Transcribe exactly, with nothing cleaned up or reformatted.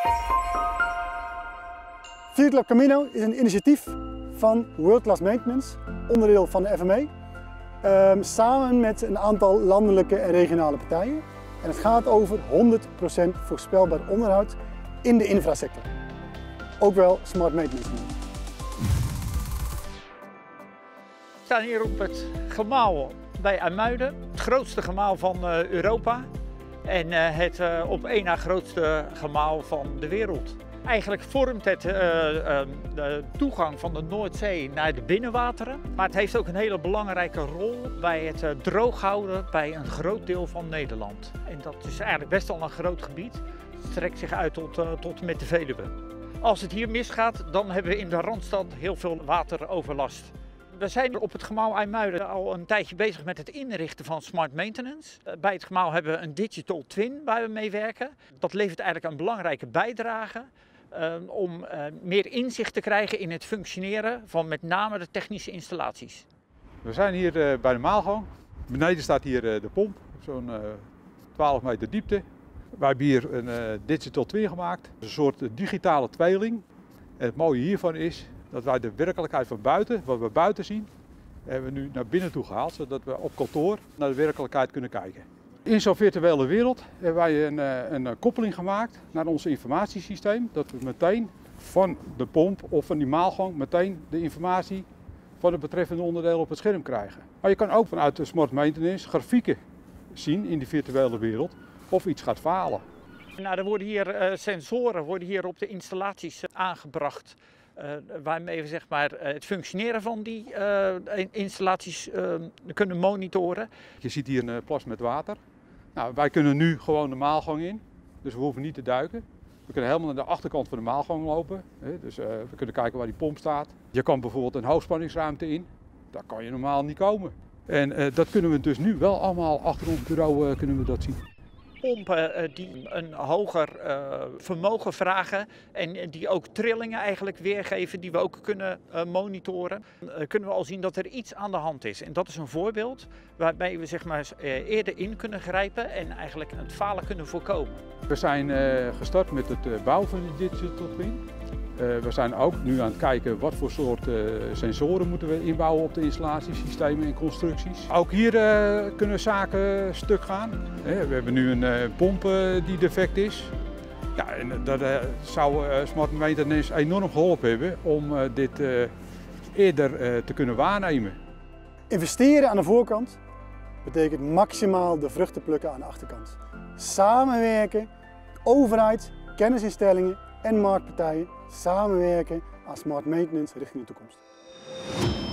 Field Lab Camino is een initiatief van World Class Maintenance, onderdeel van de F M E, um, samen met een aantal landelijke en regionale partijen. En het gaat over honderd procent voorspelbaar onderhoud in de infrasector. Ook wel smart maintenance. We staan hier op het gemaal bij IJmuiden, het grootste gemaal van uh, Europa en uh, het uh, op één na grootste gemaal van de wereld. Eigenlijk vormt het uh, uh, de toegang van de Noordzee naar de binnenwateren, maar het heeft ook een hele belangrijke rol bij het uh, drooghouden bij een groot deel van Nederland. En dat is eigenlijk best wel een groot gebied. Het strekt zich uit tot, uh, tot met de Veluwe. Als het hier misgaat, dan hebben we in de Randstad heel veel wateroverlast. We zijn op het gemaal IJmuiden al een tijdje bezig met het inrichten van smart maintenance. Bij het gemaal hebben we een digital twin waar we mee werken. Dat levert eigenlijk een belangrijke bijdrage uh, om uh, meer inzicht te krijgen in het functioneren van met name de technische installaties. We zijn hier uh, bij de maalgang. Beneden staat hier uh, de pomp, zo'n uh, twaalf meter diepte. Wij hebben hier een uh, digital twin gemaakt, een soort uh, digitale tweeling. En het mooie hiervan is dat wij de werkelijkheid van buiten, wat we buiten zien, hebben we nu naar binnen toe gehaald, zodat we op kantoor naar de werkelijkheid kunnen kijken. In zo'n virtuele wereld hebben wij een, een koppeling gemaakt naar ons informatiesysteem, dat we meteen van de pomp of van die maalgang meteen de informatie van het betreffende onderdeel op het scherm krijgen. Maar je kan ook vanuit de smart maintenance grafieken zien in die virtuele wereld of iets gaat falen. Nou, er worden hier uh, sensoren worden hier op de installaties uh, aangebracht. Uh, waarmee we zeg maar, uh, het functioneren van die uh, installaties uh, kunnen monitoren. Je ziet hier een plas met water. Nou, wij kunnen nu gewoon de maalgang in, dus we hoeven niet te duiken. We kunnen helemaal naar de achterkant van de maalgang lopen, hè? Dus uh, we kunnen kijken waar die pomp staat. Je kan bijvoorbeeld een hoogspanningsruimte in, daar kan je normaal niet komen. En uh, dat kunnen we dus nu wel allemaal achter ons bureau uh, kunnen we dat zien. Pompen die een hoger uh, vermogen vragen en die ook trillingen eigenlijk weergeven die we ook kunnen uh, monitoren, uh, kunnen we al zien dat er iets aan de hand is. En dat is een voorbeeld waarbij we zeg maar, uh, eerder in kunnen grijpen en eigenlijk het falen kunnen voorkomen. We zijn uh, gestart met het uh, bouwen van die digital twin. Uh, we zijn ook nu aan het kijken wat voor soort uh, sensoren moeten we inbouwen op de installatiesystemen en constructies. Ook hier uh, kunnen zaken stuk gaan. Uh, we hebben nu een uh, pomp uh, die defect is. Ja, en dat uh, zou uh, smart maintenance enorm geholpen hebben om uh, dit uh, eerder uh, te kunnen waarnemen. Investeren aan de voorkant betekent maximaal de vruchten plukken aan de achterkant. Samenwerken, overheid, kennisinstellingen en marktpartijen samenwerken aan smart maintenance richting de toekomst.